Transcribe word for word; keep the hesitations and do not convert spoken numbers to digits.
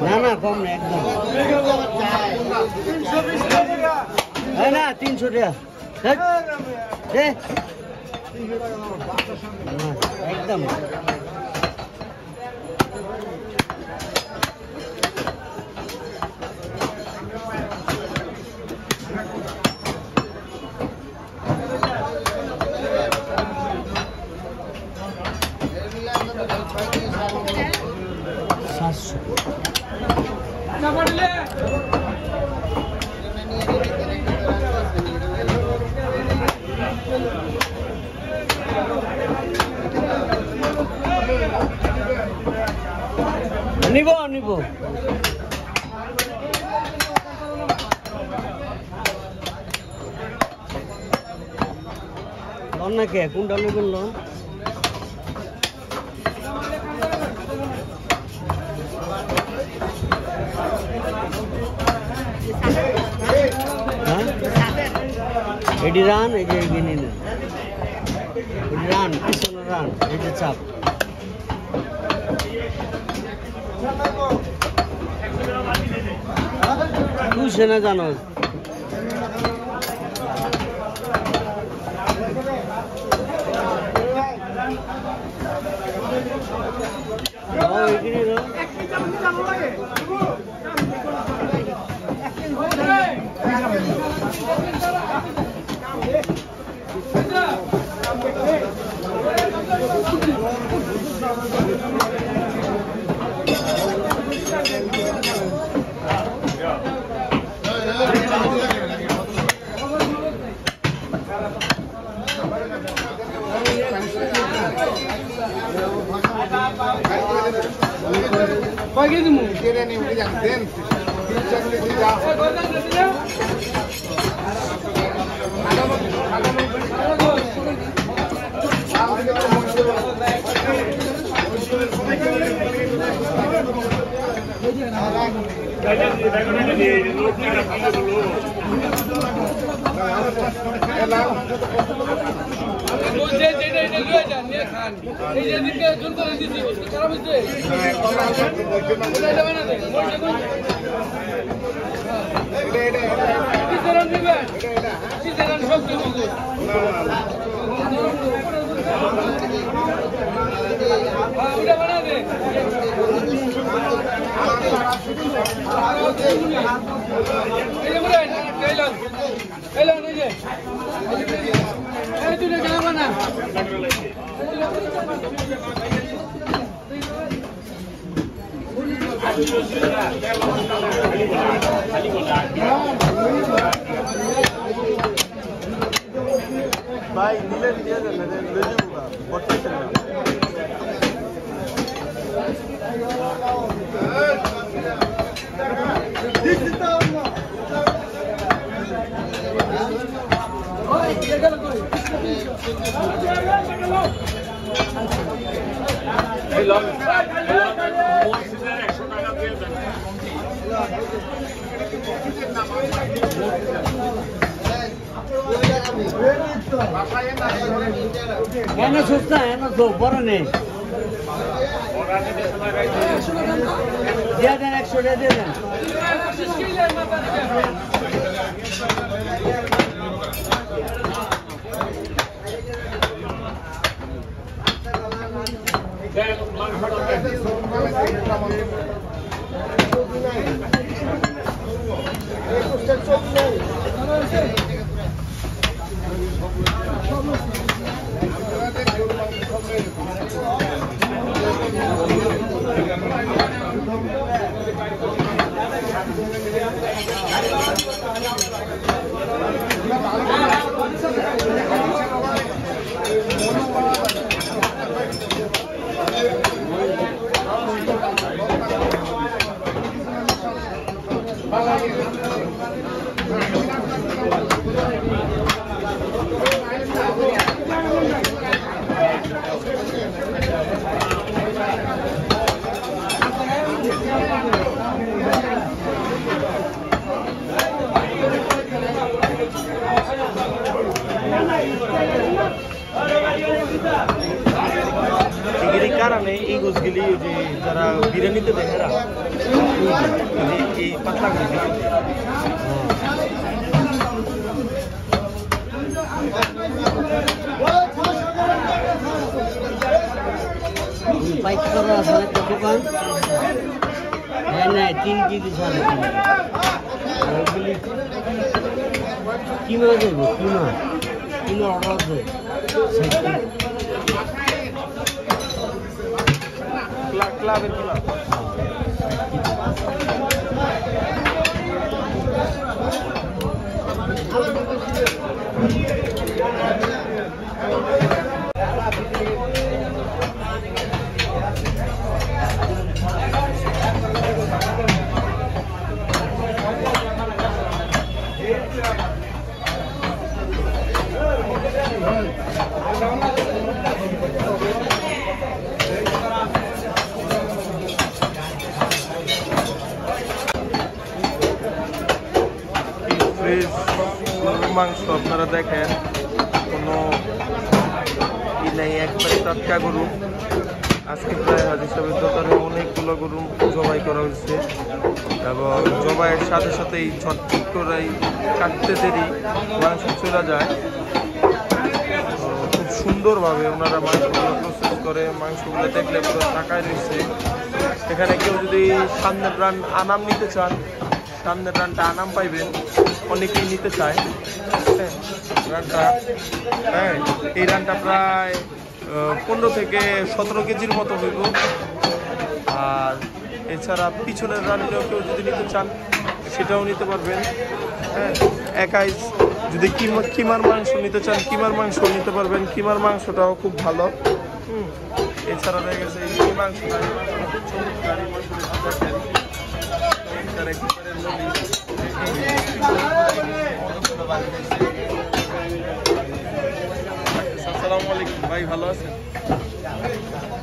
না না কম না একদম না তিনশো টাকা একদম সাতশো নিব নিব লোন না কে কোনটা নেবেন লোন এটি রান এই যে এগিয়ে নিন রান পিছনে রান এই যে চাপ বুঝছে না জানো Pagi tu mu, kira ni boleh jangan den. Jangan dia tidak. Ada mana? Ada मुझे जेडे ने लिया जा ने खान ये जे दिन के जुन कर दी थी करा बुझे ले बना दे एडे एडे किस तरह दिबे किस तरह सब दिबो हां उड़ा बना दे ये मुरे कैला कैला नहीं जे तूने क्या बना भाई नीले दिया था मेरे ले जाऊंगा बहुत अच्छा एना सोचता है ना तो पर नहीं दिया देना एक सौ दे देना গোসগুলি ওই যে যারা বিরিয়ানিতে দেখে না এই পাতলা গোস পাইক করা আছে একটা দোকান হ্যাঁ না তিন কেজি সাড়ে তিন ওইগুলি কিমা দেবো কিমা কিমা অর্ডার দেয় ক্লাবের কিমা মাংস আপনারা দেখেন কোনো ই নেই একবারে টাটকা গরু আজকে প্রায় হাজির সাহেবের দোকানে অনেকগুলো গরু জবাই করা হয়েছে এবং জবাইয়ের সাথে সাথেই ঝটফট করেই কাটতে দেরি মাংস চলে যায় খুব সুন্দরভাবে ওনারা মাংসগুলো প্রসেস করে মাংসগুলো দেখলে পুরো টাকায় রয়েছে এখানে কেউ যদি সামনের রান আনাম নিতে চান সামনের রানটা আনাম পাইবেন অনেকেই নিতে চায় হ্যাঁ রানটা হ্যাঁ এই রানটা প্রায় পনেরো থেকে সতেরো কেজির মতো হইব আর এছাড়া পিছনের রানটাও কেউ যদি নিতে চান সেটাও নিতে পারবেন হ্যাঁ একাই যদি কিমা কিমার মাংস নিতে চান কিমার মাংস নিতে পারবেন কিমার মাংসটাও খুব ভালো হুম এছাড়া রয়ে গেছে এই মাংসটা এই মাংসটা আসসালামু আলাইকুম ভাই ভালো আছেন